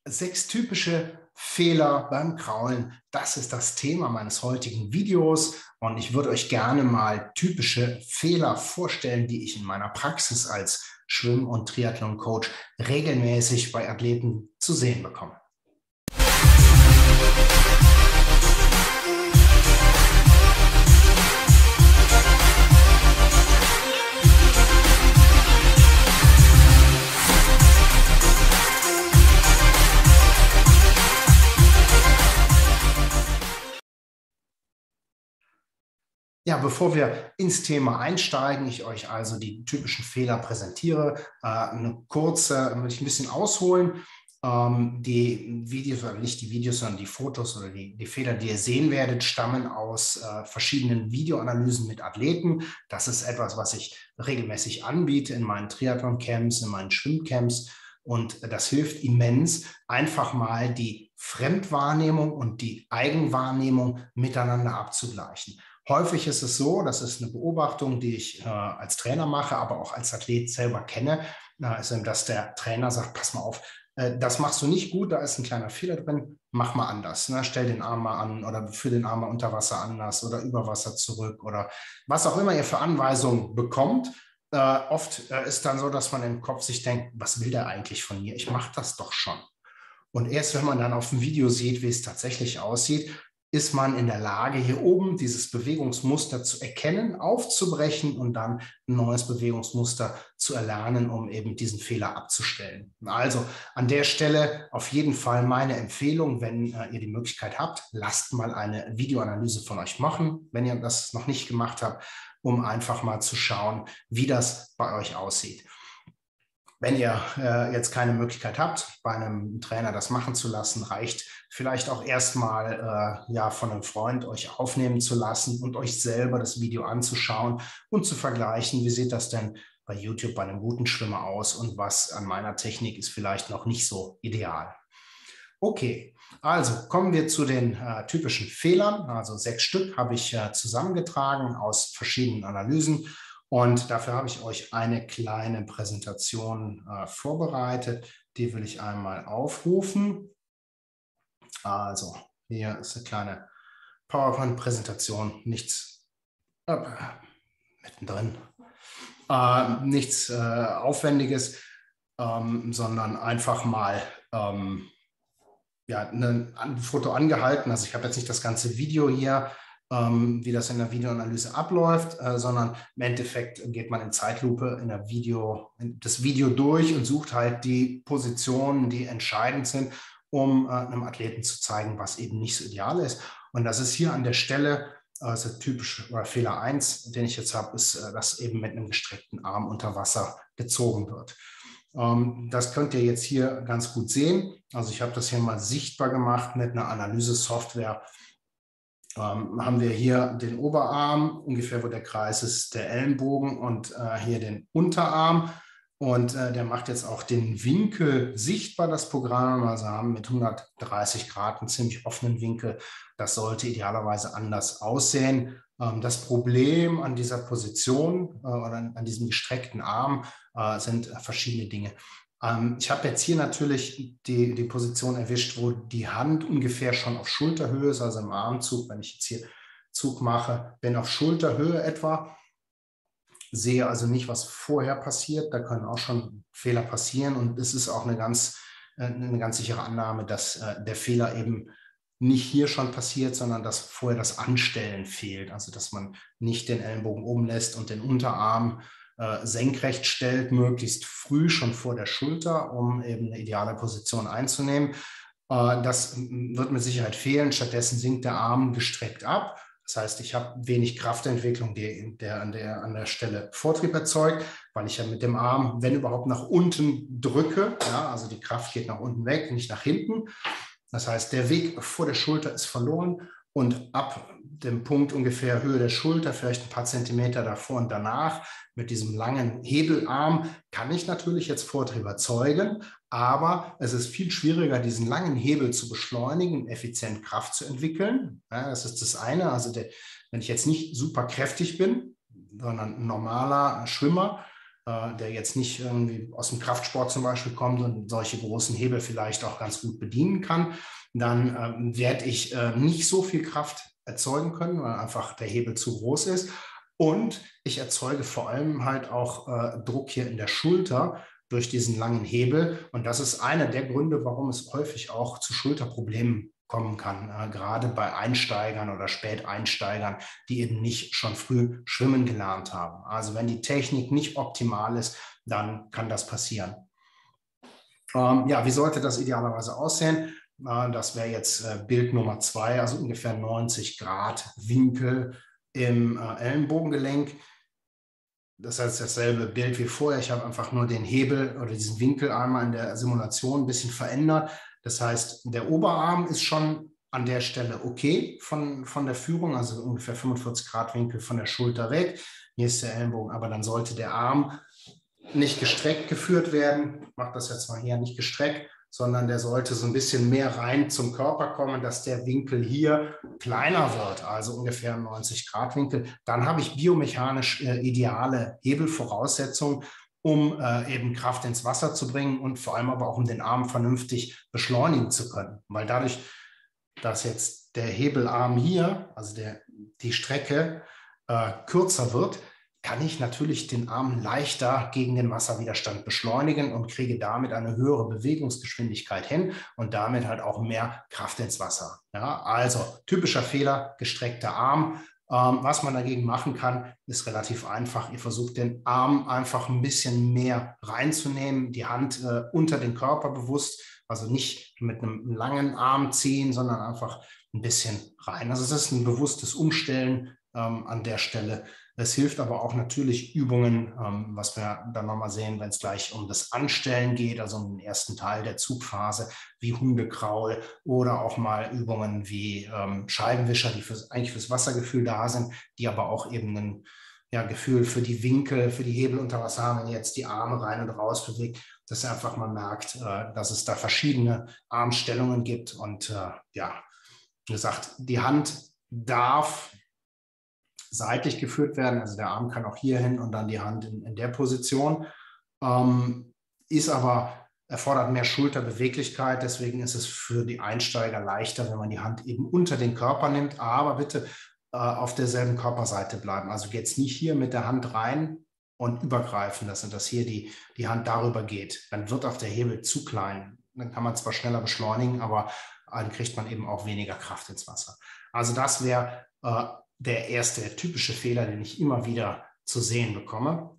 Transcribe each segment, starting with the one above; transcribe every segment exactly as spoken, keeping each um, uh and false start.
Sechs typische Fehler beim Kraulen, das ist das Thema meines heutigen Videos und ich würde euch gerne mal typische Fehler vorstellen, die ich in meiner Praxis als Schwimm- und Triathlon-Coach regelmäßig bei Athleten zu sehen bekomme. Ja, bevor wir ins Thema einsteigen, ich euch also die typischen Fehler präsentiere, äh, eine kurze, will ich ein bisschen ausholen. Ähm, die Videos, oder nicht die Videos, sondern die Fotos oder die, die Fehler, die ihr sehen werdet, stammen aus äh, verschiedenen Videoanalysen mit Athleten. Das ist etwas, was ich regelmäßig anbiete in meinen Triathlon-Camps, in meinen Schwimmcamps. Und das hilft immens, einfach mal die Fremdwahrnehmung und die Eigenwahrnehmung miteinander abzugleichen. Häufig ist es so, das ist eine Beobachtung, die ich äh, als Trainer mache, aber auch als Athlet selber kenne, äh, ist eben, dass der Trainer sagt, pass mal auf, äh, das machst du nicht gut, da ist ein kleiner Fehler drin, mach mal anders. Ne? Stell den Arm mal an oder führ den Arm mal unter Wasser anders oder über Wasser zurück oder was auch immer ihr für Anweisungen bekommt. Äh, oft äh, ist dann so, dass man im Kopf sich denkt, was will der eigentlich von mir? Ich mache das doch schon. Und erst wenn man dann auf dem Video sieht, wie es tatsächlich aussieht, ist man in der Lage, hier oben dieses Bewegungsmuster zu erkennen, aufzubrechen und dann ein neues Bewegungsmuster zu erlernen, um eben diesen Fehler abzustellen. Also an der Stelle auf jeden Fall meine Empfehlung, wenn äh, ihr die Möglichkeit habt, lasst mal eine Videoanalyse von euch machen, wenn ihr das noch nicht gemacht habt, um einfach mal zu schauen, wie das bei euch aussieht. Wenn ihr äh, jetzt keine Möglichkeit habt, bei einem Trainer das machen zu lassen, reicht vielleicht auch erstmal äh, ja, von einem Freund euch aufnehmen zu lassen und euch selber das Video anzuschauen und zu vergleichen, wie sieht das denn bei YouTube bei einem guten Schwimmer aus und was an meiner Technik ist vielleicht noch nicht so ideal. Okay, also kommen wir zu den äh, typischen Fehlern. Also sechs Stück habe ich äh, zusammengetragen aus verschiedenen Analysen. Und dafür habe ich euch eine kleine Präsentation äh, vorbereitet. Die will ich einmal aufrufen. Also hier ist eine kleine PowerPoint-Präsentation, nichts äh, mittendrin, äh, nichts äh, Aufwendiges, ähm, sondern einfach mal ähm, ja, ein, ein Foto angehalten. Also ich habe jetzt nicht das ganze Video hier, wie das in der Videoanalyse abläuft, äh, sondern im Endeffekt geht man in Zeitlupe in der Video, in das Video durch und sucht halt die Positionen, die entscheidend sind, um äh, einem Athleten zu zeigen, was eben nicht so ideal ist. Und das ist hier an der Stelle, also typisch oder Fehler eins, den ich jetzt habe, ist, äh, dass eben mit einem gestreckten Arm unter Wasser gezogen wird. Ähm, das könnt ihr jetzt hier ganz gut sehen. Also ich habe das hier mal sichtbar gemacht mit einer Analyse-Software. Ähm, haben wir hier den Oberarm, ungefähr wo der Kreis ist, der Ellenbogen und äh, hier den Unterarm. Und äh, der macht jetzt auch den Winkel sichtbar, das Programm. Also haben mit hundertdreißig Grad einen ziemlich offenen Winkel. Das sollte idealerweise anders aussehen. Ähm, das Problem an dieser Position äh, oder an, an diesem gestreckten Arm äh, sind verschiedene Dinge. Ich habe jetzt hier natürlich die, die Position erwischt, wo die Hand ungefähr schon auf Schulterhöhe ist, also im Armzug, wenn ich jetzt hier Zug mache, bin auf Schulterhöhe etwa, sehe also nicht, was vorher passiert, da können auch schon Fehler passieren und es ist auch eine ganz, eine ganz sichere Annahme, dass der Fehler eben nicht hier schon passiert, sondern dass vorher das Anstellen fehlt, also dass man nicht den Ellenbogen oben lässt und den Unterarm Äh, senkrecht stellt, möglichst früh schon vor der Schulter, um eben eine ideale Position einzunehmen. Äh, das wird mit Sicherheit fehlen. Stattdessen sinkt der Arm gestreckt ab. Das heißt, ich habe wenig Kraftentwicklung, die, der, an, der an der Stelle Vortrieb erzeugt, weil ich ja mit dem Arm, wenn überhaupt, nach unten drücke. Ja, also die Kraft geht nach unten weg, nicht nach hinten. Das heißt, der Weg vor der Schulter ist verloren. Und ab dem Punkt ungefähr Höhe der Schulter, vielleicht ein paar Zentimeter davor und danach, mit diesem langen Hebelarm, kann ich natürlich jetzt Vortrieb erzeugen, aber es ist viel schwieriger, diesen langen Hebel zu beschleunigen und effizient Kraft zu entwickeln. Ja, das ist das eine. Also der, wenn ich jetzt nicht super kräftig bin, sondern ein normaler Schwimmer, äh, der jetzt nicht irgendwie aus dem Kraftsport zum Beispiel kommt und solche großen Hebel vielleicht auch ganz gut bedienen kann, dann ähm, werde ich äh, nicht so viel Kraft erzeugen können, weil einfach der Hebel zu groß ist. Und ich erzeuge vor allem halt auch äh, Druck hier in der Schulter durch diesen langen Hebel. Und das ist einer der Gründe, warum es häufig auch zu Schulterproblemen kommen kann, äh, gerade bei Einsteigern oder Späteinsteigern, die eben nicht schon früh schwimmen gelernt haben. Also wenn die Technik nicht optimal ist, dann kann das passieren. Ähm, ja, wie sollte das idealerweise aussehen? Äh, das wäre jetzt äh, Bild Nummer zwei, also ungefähr neunzig Grad Winkel im äh, Ellenbogengelenk. Das heißt dasselbe Bild wie vorher. Ich habe einfach nur den Hebel oder diesen Winkel einmal in der Simulation ein bisschen verändert. Das heißt, der Oberarm ist schon an der Stelle okay von, von der Führung, also ungefähr fünfundvierzig Grad Winkel von der Schulter weg. Hier ist der Ellenbogen, aber dann sollte der Arm nicht gestreckt geführt werden. Ich mache das jetzt mal hier nicht gestreckt, sondern der sollte so ein bisschen mehr rein zum Körper kommen, dass der Winkel hier kleiner wird, also ungefähr neunzig Grad Winkel. Dann habe ich biomechanisch äh, ideale Hebelvoraussetzungen, um äh, eben Kraft ins Wasser zu bringen und vor allem aber auch, um den Arm vernünftig beschleunigen zu können. Weil dadurch, dass jetzt der Hebelarm hier, also der, die Strecke, äh, kürzer wird, kann ich natürlich den Arm leichter gegen den Wasserwiderstand beschleunigen und kriege damit eine höhere Bewegungsgeschwindigkeit hin und damit halt auch mehr Kraft ins Wasser. Ja, also typischer Fehler, gestreckter Arm. Ähm, was man dagegen machen kann, ist relativ einfach. Ihr versucht den Arm einfach ein bisschen mehr reinzunehmen, die Hand äh, unter den Körper bewusst, also nicht mit einem langen Arm ziehen, sondern einfach ein bisschen rein. Also es ist ein bewusstes Umstellen ähm, an der Stelle. Es hilft aber auch natürlich Übungen, ähm, was wir dann nochmal sehen, wenn es gleich um das Anstellen geht, also um den ersten Teil der Zugphase, wie Hundekraul oder auch mal Übungen wie ähm, Scheibenwischer, die fürs, eigentlich fürs Wassergefühl da sind, die aber auch eben ein ja, Gefühl für die Winkel, für die Hebel unter Wasser haben, wenn ihr jetzt die Arme rein und raus bewegt, dass ihr einfach mal merkt, äh, dass es da verschiedene Armstellungen gibt. Und äh, ja, wie gesagt, die Hand darf seitlich geführt werden. Also der Arm kann auch hier hin und dann die Hand in, in der Position. Ähm, ist aber, erfordert mehr Schulterbeweglichkeit. Deswegen ist es für die Einsteiger leichter, wenn man die Hand eben unter den Körper nimmt. Aber bitte äh, auf derselben Körperseite bleiben. Also geht es nicht hier mit der Hand rein und übergreifen lassen, dass hier die, die Hand darüber geht. Dann wird auch der Hebel zu klein. Dann kann man zwar schneller beschleunigen, aber dann kriegt man eben auch weniger Kraft ins Wasser. Also das wäre äh, der erste typische Fehler, den ich immer wieder zu sehen bekomme.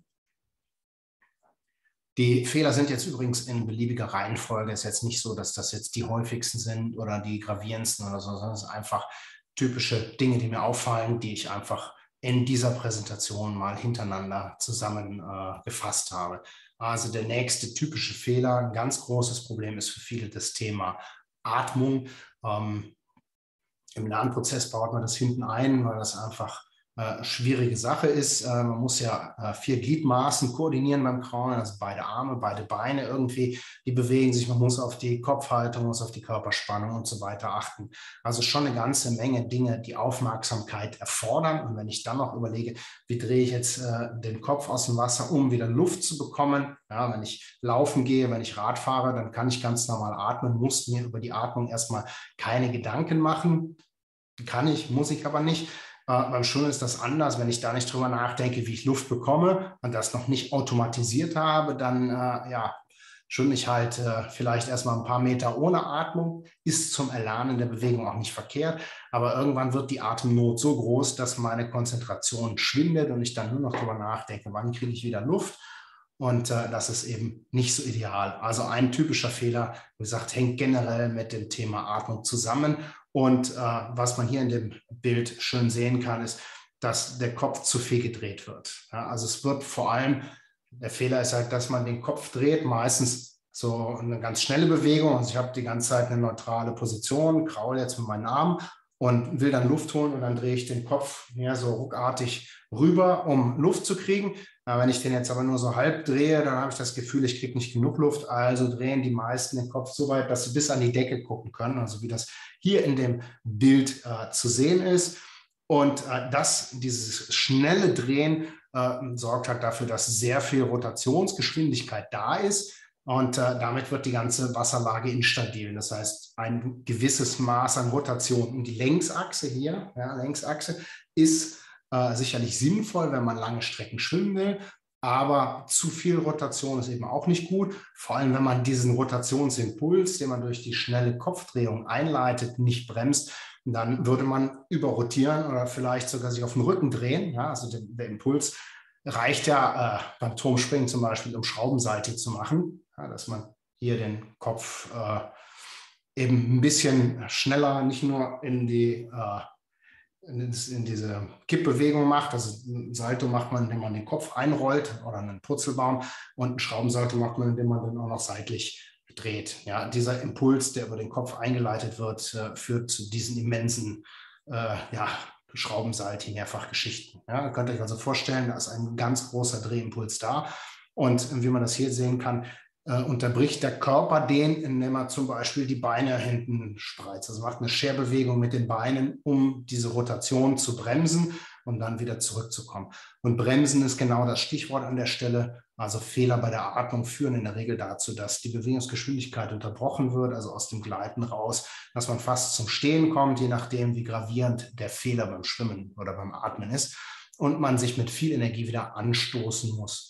Die Fehler sind jetzt übrigens in beliebiger Reihenfolge. Es ist jetzt nicht so, dass das jetzt die häufigsten sind oder die gravierendsten oder so, sondern es sind einfach typische Dinge, die mir auffallen, die ich einfach in dieser Präsentation mal hintereinander zusammengefasst äh, habe. Also der nächste typische Fehler, ein ganz großes Problem ist für viele das Thema Atmung. Ähm, Im Lernprozess baut man das hinten ein, weil das einfach äh, schwierige Sache ist. Äh, man muss ja äh, vier Gliedmaßen koordinieren beim Kraulen, also beide Arme, beide Beine irgendwie, die bewegen sich. Man muss auf die Kopfhaltung, muss auf die Körperspannung und so weiter achten. Also schon eine ganze Menge Dinge, die Aufmerksamkeit erfordern. Und wenn ich dann noch überlege, wie drehe ich jetzt äh, den Kopf aus dem Wasser, um wieder Luft zu bekommen. Ja, wenn ich laufen gehe, wenn ich Rad fahre, dann kann ich ganz normal atmen, muss mir über die Atmung erstmal keine Gedanken machen. Kann ich, muss ich aber nicht. Äh, beim Schwimmen ist das anders. Wenn ich da nicht drüber nachdenke, wie ich Luft bekomme und das noch nicht automatisiert habe, dann äh, ja, schwimme ich halt äh, vielleicht erstmal ein paar Meter ohne Atmung. Ist zum Erlernen der Bewegung auch nicht verkehrt. Aber irgendwann wird die Atemnot so groß, dass meine Konzentration schwindet und ich dann nur noch drüber nachdenke, wann kriege ich wieder Luft. Und äh, das ist eben nicht so ideal. Also ein typischer Fehler, wie gesagt, hängt generell mit dem Thema Atmung zusammen. Und äh, was man hier in dem Bild schön sehen kann, ist, dass der Kopf zu viel gedreht wird. Ja, also es wird vor allem, der Fehler ist halt, dass man den Kopf dreht, meistens so eine ganz schnelle Bewegung. Also ich habe die ganze Zeit eine neutrale Position, kraule jetzt mit meinen Armen und will dann Luft holen und dann drehe ich den Kopf ja, so ruckartig rüber, um Luft zu kriegen. Ja, wenn ich den jetzt aber nur so halb drehe, dann habe ich das Gefühl, ich kriege nicht genug Luft. Also drehen die meisten den Kopf so weit, dass sie bis an die Decke gucken können. Also wie das hier in dem Bild äh, zu sehen ist. Und äh, das, dieses schnelle Drehen äh, sorgt halt dafür, dass sehr viel Rotationsgeschwindigkeit da ist. Und äh, damit wird die ganze Wasserlage instabil. Das heißt, ein gewisses Maß an Rotation. Und die Längsachse hier, ja, Längsachse, ist äh, sicherlich sinnvoll, wenn man lange Strecken schwimmen will. Aber zu viel Rotation ist eben auch nicht gut. Vor allem, wenn man diesen Rotationsimpuls, den man durch die schnelle Kopfdrehung einleitet, nicht bremst, dann würde man überrotieren oder vielleicht sogar sich auf den Rücken drehen. Ja, also der, der Impuls reicht ja äh, beim Turmspringen zum Beispiel, um schraubenseitig zu machen. Ja, dass man hier den Kopf äh, eben ein bisschen schneller, nicht nur in die äh, in, in diese Kippbewegung macht. Also ein Salto macht man, indem man den Kopf einrollt oder einen Purzelbaum, und ein Schraubensalto macht man, indem man den auch noch seitlich dreht. Ja, dieser Impuls, der über den Kopf eingeleitet wird, äh, führt zu diesen immensen äh, ja, Schraubensalti, Mehrfachgeschichten. Ja, könnt ihr euch also vorstellen, da ist ein ganz großer Drehimpuls da. Und wie man das hier sehen kann, äh, unterbricht der Körper den, indem er zum Beispiel die Beine hinten spreizt. Also macht eine Scherbewegung mit den Beinen, um diese Rotation zu bremsen und dann wieder zurückzukommen. Und bremsen ist genau das Stichwort an der Stelle. Also Fehler bei der Atmung führen in der Regel dazu, dass die Bewegungsgeschwindigkeit unterbrochen wird, also aus dem Gleiten raus, dass man fast zum Stehen kommt, je nachdem, wie gravierend der Fehler beim Schwimmen oder beim Atmen ist, und man sich mit viel Energie wieder anstoßen muss.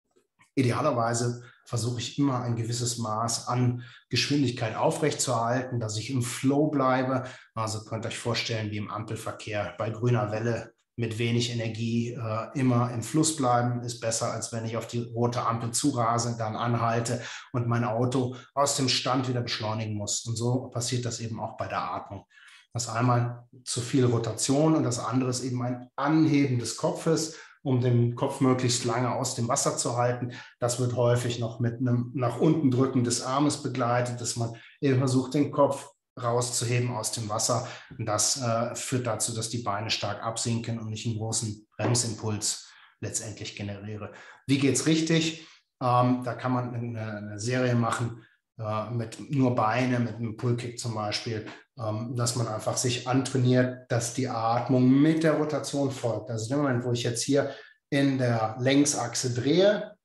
Idealerweise versuche ich immer ein gewisses Maß an Geschwindigkeit aufrechtzuerhalten, dass ich im Flow bleibe. Also könnt ihr euch vorstellen, wie im Ampelverkehr bei grüner Welle mit wenig Energie äh, immer im Fluss bleiben, ist besser, als wenn ich auf die rote Ampel zurase, dann anhalte und mein Auto aus dem Stand wieder beschleunigen muss. Und so passiert das eben auch bei der Atmung. Das einmal zu viel Rotation und das andere ist eben ein Anheben des Kopfes, um den Kopf möglichst lange aus dem Wasser zu halten. Das wird häufig noch mit einem nach unten drücken des Armes begleitet, dass man eben versucht, den Kopf rauszuheben aus dem Wasser. Und das äh, führt dazu, dass die Beine stark absinken und ich einen großen Bremsimpuls letztendlich generiere. Wie geht es richtig? Ähm, da kann man eine, eine Serie machen äh, mit nur Beine, mit einem Pullkick zum Beispiel, ähm, dass man einfach sich antrainiert, dass die Atmung mit der Rotation folgt. Also im Moment, wo ich jetzt hier in der Längsachse drehe,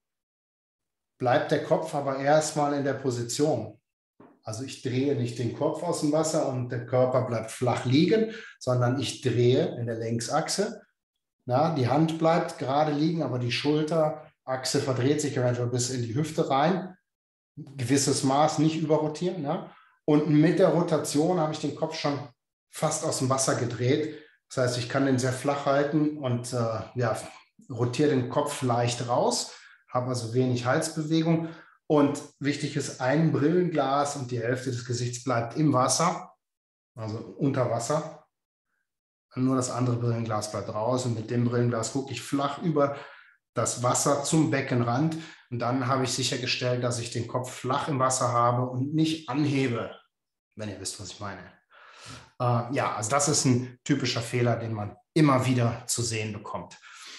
bleibt der Kopf aber erstmal in der Position. Also ich drehe nicht den Kopf aus dem Wasser und der Körper bleibt flach liegen, sondern ich drehe in der Längsachse. Na, die Hand bleibt gerade liegen, aber die Schulterachse verdreht sich eventuell bis in die Hüfte rein. Gewisses Maß, nicht überrotieren. Ja? Und mit der Rotation habe ich den Kopf schon fast aus dem Wasser gedreht. Das heißt, ich kann den sehr flach halten und äh, ja, rotiere den Kopf leicht raus, habe also wenig Halsbewegung. Und wichtig ist, ein Brillenglas und die Hälfte des Gesichts bleibt im Wasser, also unter Wasser. Nur das andere Brillenglas bleibt raus und mit dem Brillenglas gucke ich flach über das Wasser zum Beckenrand. Und dann habe ich sichergestellt, dass ich den Kopf flach im Wasser habe und nicht anhebe, wenn ihr wisst, was ich meine. Äh, ja, also das ist ein typischer Fehler, den man immer wieder zu sehen bekommt.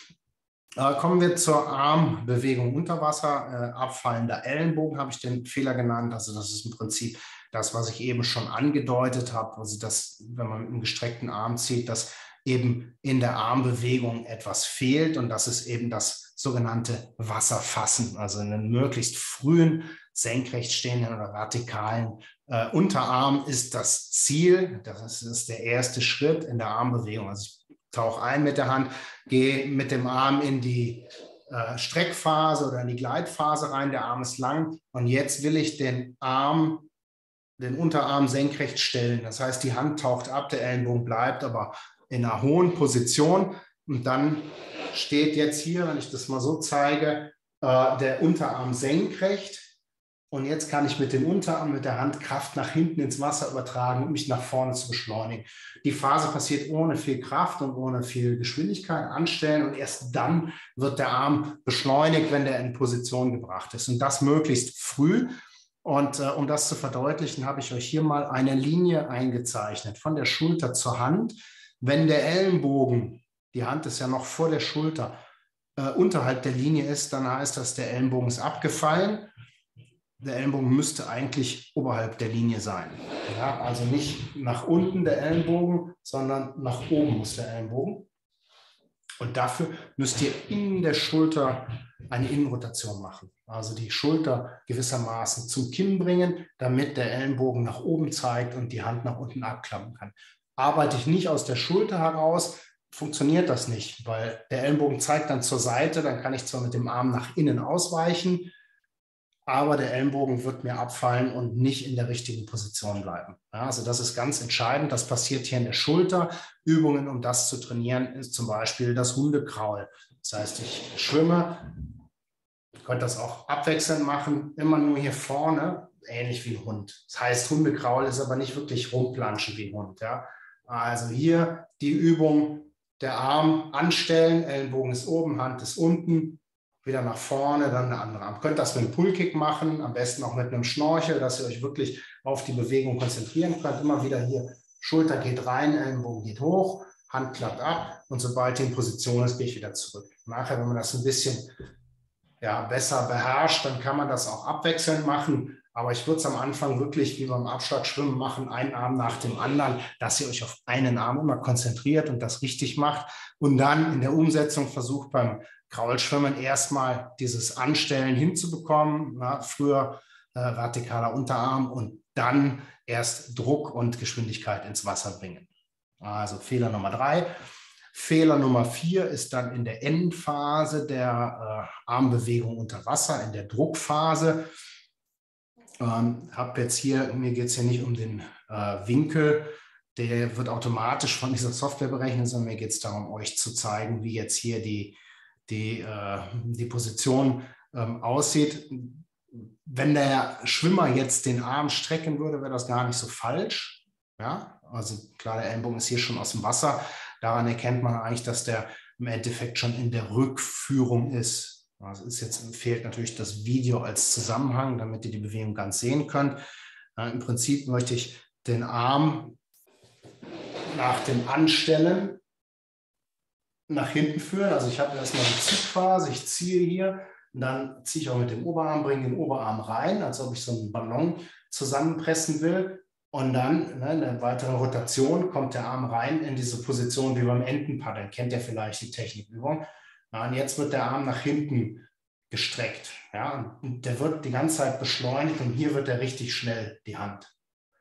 Äh, kommen wir zur Armbewegung unter Wasser. Äh, abfallender Ellenbogen habe ich den Fehler genannt. Also das ist im Prinzip das, was ich eben schon angedeutet habe. Also das, wenn man mit einem gestreckten Arm zieht, dass eben in der Armbewegung etwas fehlt, und das ist eben das sogenannte Wasserfassen. Also einen möglichst frühen, senkrecht stehenden oder vertikalen äh, Unterarm ist das Ziel. Das ist der erste Schritt in der Armbewegung. Also ich tauche ein mit der Hand, gehe mit dem Arm in die äh, Streckphase oder in die Gleitphase rein. Der Arm ist lang und jetzt will ich den Arm, den Unterarm senkrecht stellen. Das heißt, die Hand taucht ab, der Ellenbogen bleibt aber in einer hohen Position. Und dann steht jetzt hier, wenn ich das mal so zeige, äh, der Unterarm senkrecht. Und jetzt kann ich mit dem Unterarm, mit der Hand Kraft nach hinten ins Wasser übertragen, um mich nach vorne zu beschleunigen. Die Phase passiert ohne viel Kraft und ohne viel Geschwindigkeit anstellen. Und erst dann wird der Arm beschleunigt, wenn der in Position gebracht ist. Und das möglichst früh. Und äh, um das zu verdeutlichen, habe ich euch hier mal eine Linie eingezeichnet, von der Schulter zur Hand. Wenn der Ellenbogen, die Hand ist ja noch vor der Schulter, äh, unterhalb der Linie ist, dann heißt das, der Ellenbogen ist abgefallen. Der Ellenbogen müsste eigentlich oberhalb der Linie sein. Ja, also nicht nach unten der Ellenbogen, sondern nach oben muss der Ellenbogen. Und dafür müsst ihr in der Schulter eine Innenrotation machen. Also die Schulter gewissermaßen zum Kinn bringen, damit der Ellenbogen nach oben zeigt und die Hand nach unten abklappen kann. Arbeite ich nicht aus der Schulter heraus, funktioniert das nicht, weil der Ellenbogen zeigt dann zur Seite, dann kann ich zwar mit dem Arm nach innen ausweichen, aber der Ellenbogen wird mir abfallen und nicht in der richtigen Position bleiben. Ja, also das ist ganz entscheidend. Das passiert hier in der Schulter. Übungen, um das zu trainieren, ist zum Beispiel das Hundekraul. Das heißt, ich schwimme, ihr könnt das auch abwechselnd machen, immer nur hier vorne, ähnlich wie ein Hund. Das heißt, Hundekraul ist aber nicht wirklich rumplanschen wie ein Hund. Ja? Also hier die Übung, der Arm anstellen, Ellenbogen ist oben, Hand ist unten, wieder nach vorne, dann der andere Arm. Ihr könnt das mit einem Pullkick machen, am besten auch mit einem Schnorchel, dass ihr euch wirklich auf die Bewegung konzentrieren könnt. Immer wieder hier, Schulter geht rein, Ellenbogen geht hoch, Hand klappt ab und sobald die in Position ist, gehe ich wieder zurück. Nachher, wenn man das ein bisschen ja, besser beherrscht, dann kann man das auch abwechselnd machen. Aber ich würde es am Anfang wirklich wie beim Abschlagschwimmen machen, einen Arm nach dem anderen, dass ihr euch auf einen Arm immer konzentriert und das richtig macht. Und dann in der Umsetzung versucht beim Kraulschwimmen erstmal dieses Anstellen hinzubekommen. Na, früher äh, vertikaler Unterarm und dann erst Druck und Geschwindigkeit ins Wasser bringen. Also Fehler Nummer drei. Fehler Nummer vier ist dann in der Endphase der äh, Armbewegung unter Wasser, in der Druckphase. Ähm, hab jetzt hier, mir geht es hier nicht um den äh, Winkel, der wird automatisch von dieser Software berechnet, sondern mir geht es darum, euch zu zeigen, wie jetzt hier die, die, äh, die Position ähm, aussieht. Wenn der Schwimmer jetzt den Arm strecken würde, wäre das gar nicht so falsch. Ja? Also klar, der Ellenbogen ist hier schon aus dem Wasser. Daran erkennt man eigentlich, dass der im Endeffekt schon in der Rückführung ist. Also ist jetzt, fehlt natürlich das Video als Zusammenhang, damit ihr die Bewegung ganz sehen könnt. Äh, Im Prinzip möchte ich den Arm nach dem Anstellen nach hinten führen. Also ich habe erstmal die Zugphase, ich ziehe hier, und dann ziehe ich auch mit dem Oberarm, bringe den Oberarm rein, als ob ich so einen Ballon zusammenpressen will. Und dann ne, in der weiteren Rotation kommt der Arm rein in diese Position wie beim Entenpaddeln. Kennt ihr vielleicht die Technikübung? Ja, und jetzt wird der Arm nach hinten gestreckt. Ja, und der wird die ganze Zeit beschleunigt und hier wird er richtig schnell, die Hand.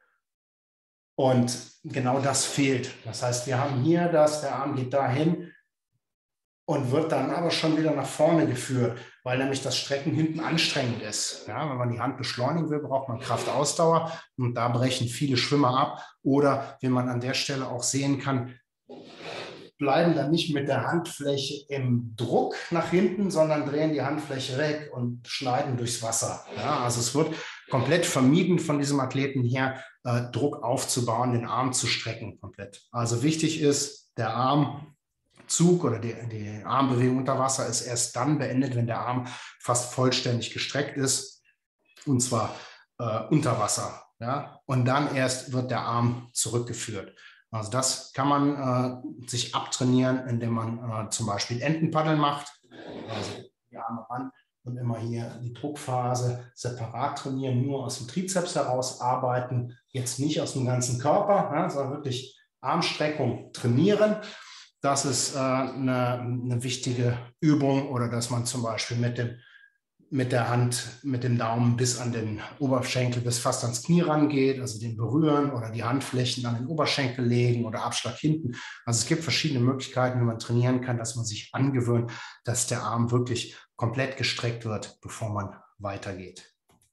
Und genau das fehlt. Das heißt, wir haben hier das, der Arm geht dahin und wird dann aber schon wieder nach vorne geführt, weil nämlich das Strecken hinten anstrengend ist. Ja, wenn man die Hand beschleunigen will, braucht man Kraftausdauer und da brechen viele Schwimmer ab. Oder wie man an der Stelle auch sehen kann, bleiben dann nicht mit der Handfläche im Druck nach hinten, sondern drehen die Handfläche weg und schneiden durchs Wasser. Ja, also es wird komplett vermieden von diesem Athleten her, äh, Druck aufzubauen, den Arm zu strecken komplett. Also wichtig ist, der Armzug oder die, die Armbewegung unter Wasser ist erst dann beendet, wenn der Arm fast vollständig gestreckt ist, und zwar äh, unter Wasser. Ja? Und dann erst wird der Arm zurückgeführt. Also das kann man äh, sich abtrainieren, indem man äh, zum Beispiel Entenpaddeln macht. Also die Arme ran und immer hier die Druckphase separat trainieren, nur aus dem Trizeps heraus arbeiten, jetzt nicht aus dem ganzen Körper, ja, sondern wirklich Armstreckung trainieren. Das ist äh, eine, eine wichtige Übung, oder dass man zum Beispiel mit dem mit der Hand, mit dem Daumen bis an den Oberschenkel, bis fast ans Knie rangeht, also den berühren oder die Handflächen an den Oberschenkel legen oder Abschlag hinten. Also es gibt verschiedene Möglichkeiten, wie man trainieren kann, dass man sich angewöhnt, dass der Arm wirklich komplett gestreckt wird, bevor man weitergeht.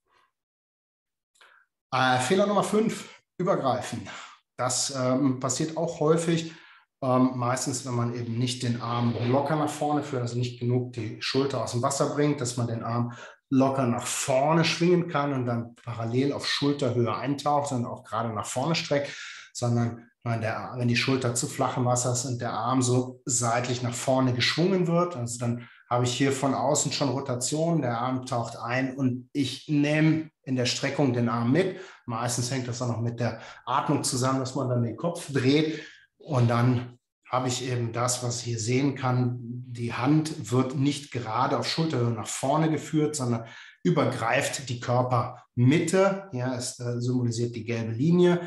Äh, Fehler Nummer fünf, übergreifen. Das ähm, passiert auch häufig. Ähm, meistens, wenn man eben nicht den Arm locker nach vorne führt, also nicht genug die Schulter aus dem Wasser bringt, dass man den Arm locker nach vorne schwingen kann und dann parallel auf Schulterhöhe eintaucht und auch gerade nach vorne streckt, sondern wenn, der, wenn die Schulter zu flach im Wasser ist und der Arm so seitlich nach vorne geschwungen wird, also dann habe ich hier von außen schon Rotation, der Arm taucht ein und ich nehme in der Streckung den Arm mit. Meistens hängt das auch noch mit der Atmung zusammen, dass man dann den Kopf dreht. Und dann habe ich eben das, was ich hier sehen kann. Die Hand wird nicht gerade auf Schulterhöhe nach vorne geführt, sondern übergreift die Körpermitte. Ja, es äh, symbolisiert die gelbe Linie.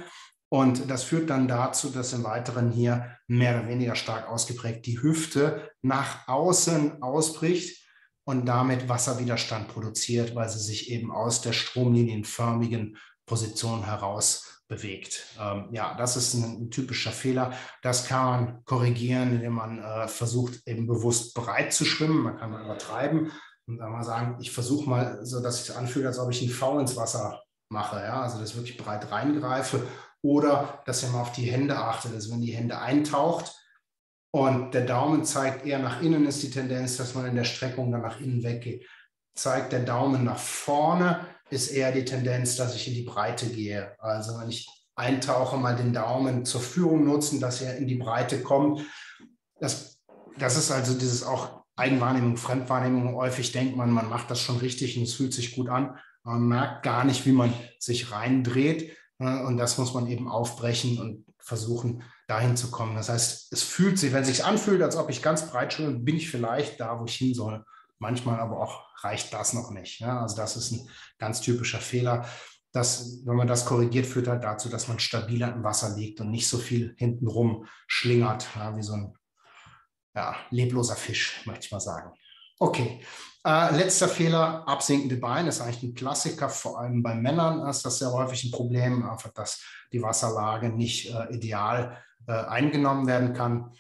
Und das führt dann dazu, dass im Weiteren hier mehr oder weniger stark ausgeprägt die Hüfte nach außen ausbricht und damit Wasserwiderstand produziert, weil sie sich eben aus der stromlinienförmigen Position heraus bewegt. Ähm, ja, das ist ein, ein typischer Fehler. Das kann man korrigieren, indem man äh, versucht, eben bewusst breit zu schwimmen. Man kann mal übertreiben und dann mal sagen, ich versuche mal so, dass ich es anfühle, als ob ich einen V ins Wasser mache. Ja? Also, dass ich wirklich breit reingreife. Oder dass ihr mal auf die Hände achtet. Also wenn die Hände eintaucht und der Daumen zeigt eher nach innen, ist die Tendenz, dass man in der Streckung dann nach innen weggeht. Zeigt der Daumen nach vorne, ist eher die Tendenz, dass ich in die Breite gehe. Also wenn ich eintauche, mal den Daumen zur Führung nutzen, dass er in die Breite kommt. Das, das ist also dieses auch Eigenwahrnehmung, Fremdwahrnehmung. Häufig denkt man, man macht das schon richtig und es fühlt sich gut an. Man merkt gar nicht, wie man sich reindreht. Und das muss man eben aufbrechen und versuchen, dahin zu kommen. Das heißt, es fühlt sich, wenn es sich anfühlt, als ob ich ganz breit schwimme, bin ich vielleicht da, wo ich hin soll. Manchmal aber auch reicht das noch nicht. Ja, also das ist ein ganz typischer Fehler. Das, wenn man das korrigiert, führt halt dazu, dass man stabiler im Wasser liegt und nicht so viel hintenrum schlingert, ja, wie so ein ja, lebloser Fisch, möchte ich mal sagen. Okay, äh, letzter Fehler, absinkende Beine, ist eigentlich ein Klassiker, vor allem bei Männern ist das sehr häufig ein Problem, einfach, dass die Wasserlage nicht äh, ideal äh, eingenommen werden kann.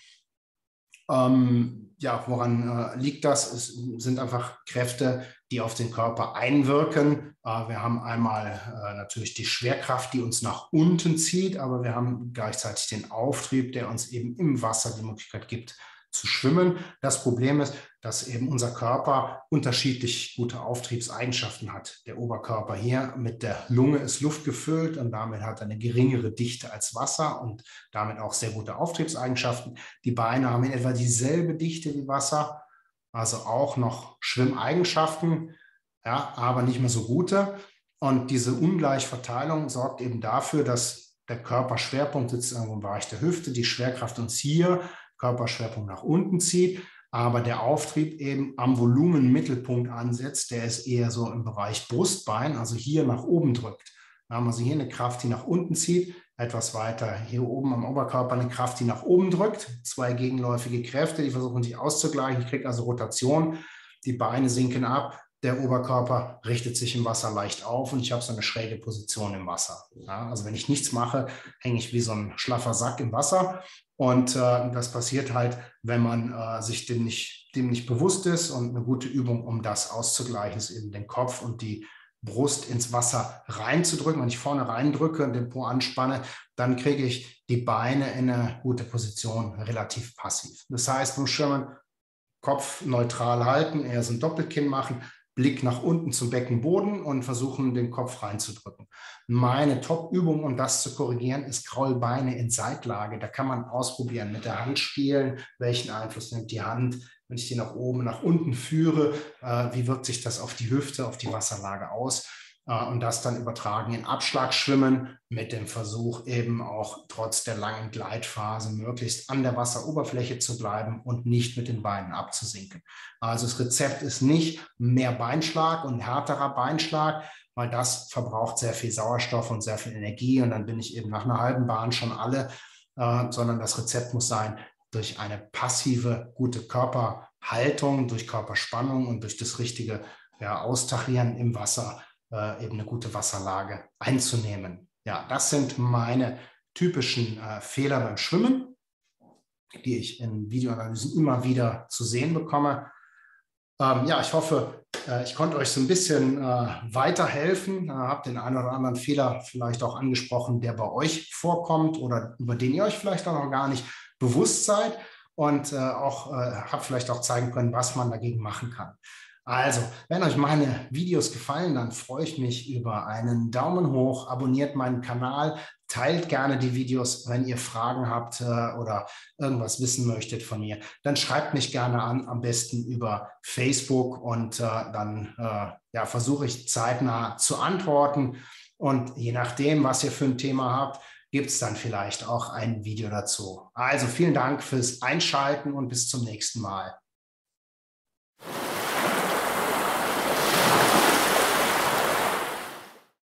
Ähm, ja, woran äh, liegt das? Es sind einfach Kräfte, die auf den Körper einwirken. Äh, wir haben einmal äh, natürlich die Schwerkraft, die uns nach unten zieht, aber wir haben gleichzeitig den Auftrieb, der uns eben im Wasser die Möglichkeit gibt, zu schwimmen. Das Problem ist, dass eben unser Körper unterschiedlich gute Auftriebseigenschaften hat. Der Oberkörper hier mit der Lunge ist Luft gefüllt und damit hat er eine geringere Dichte als Wasser und damit auch sehr gute Auftriebseigenschaften. Die Beine haben in etwa dieselbe Dichte wie Wasser, also auch noch Schwimmeigenschaften, ja, aber nicht mehr so gute. Und diese Ungleichverteilung sorgt eben dafür, dass der Körperschwerpunkt sitzt irgendwo im Bereich der Hüfte, die Schwerkraft uns hier Körperschwerpunkt nach unten zieht, aber der Auftrieb eben am Volumenmittelpunkt ansetzt, der ist eher so im Bereich Brustbein, also hier nach oben drückt. Wir haben also hier eine Kraft, die nach unten zieht, etwas weiter hier oben am Oberkörper eine Kraft, die nach oben drückt, zwei gegenläufige Kräfte, die versuchen sich auszugleichen. Ich kriege also Rotation, die Beine sinken ab, der Oberkörper richtet sich im Wasser leicht auf und ich habe so eine schräge Position im Wasser. Ja, also wenn ich nichts mache, hänge ich wie so ein schlaffer Sack im Wasser. Und äh, das passiert halt, wenn man äh, sich dem nicht, dem nicht bewusst ist. Und eine gute Übung, um das auszugleichen, ist eben den Kopf und die Brust ins Wasser reinzudrücken. Wenn ich vorne reindrücke und den Po anspanne, dann kriege ich die Beine in eine gute Position, relativ passiv. Das heißt, beim Schwimmen Kopf neutral halten, eher so ein Doppelkinn machen, Blick nach unten zum Beckenboden und versuchen, den Kopf reinzudrücken. Meine Top-Übung, um das zu korrigieren, ist Kraulbeine in Seitlage. Da kann man ausprobieren, mit der Hand spielen, welchen Einfluss nimmt die Hand, wenn ich die nach oben, nach unten führe, äh, wie wirkt sich das auf die Hüfte, auf die Wasserlage aus? Äh, und das dann übertragen in Abschlagschwimmen mit dem Versuch, eben auch trotz der langen Gleitphase möglichst an der Wasseroberfläche zu bleiben und nicht mit den Beinen abzusinken. Also das Rezept ist nicht mehr Beinschlag und härterer Beinschlag, weil das verbraucht sehr viel Sauerstoff und sehr viel Energie und dann bin ich eben nach einer halben Bahn schon alle, äh, sondern das Rezept muss sein, durch eine passive, gute Körperhaltung, durch Körperspannung und durch das richtige ja, Austarieren im Wasser äh, eben eine gute Wasserlage einzunehmen. Ja, das sind meine typischen äh, Fehler beim Schwimmen, die ich in Videoanalysen immer wieder zu sehen bekomme. Ähm, ja, ich hoffe, äh, ich konnte euch so ein bisschen äh, weiterhelfen, äh, habe den einen oder anderen Fehler vielleicht auch angesprochen, der bei euch vorkommt oder über den ihr euch vielleicht auch noch gar nicht bewusst seid und äh, auch äh, habe vielleicht auch zeigen können, was man dagegen machen kann. Also, wenn euch meine Videos gefallen, dann freue ich mich über einen Daumen hoch, abonniert meinen Kanal, teilt gerne die Videos, wenn ihr Fragen habt äh, oder irgendwas wissen möchtet von mir. Dann schreibt mich gerne an, am besten über Facebook und äh, dann äh, ja, versuche ich zeitnah zu antworten. Und je nachdem, was ihr für ein Thema habt, gibt es dann vielleicht auch ein Video dazu. Also vielen Dank fürs Einschalten und bis zum nächsten Mal.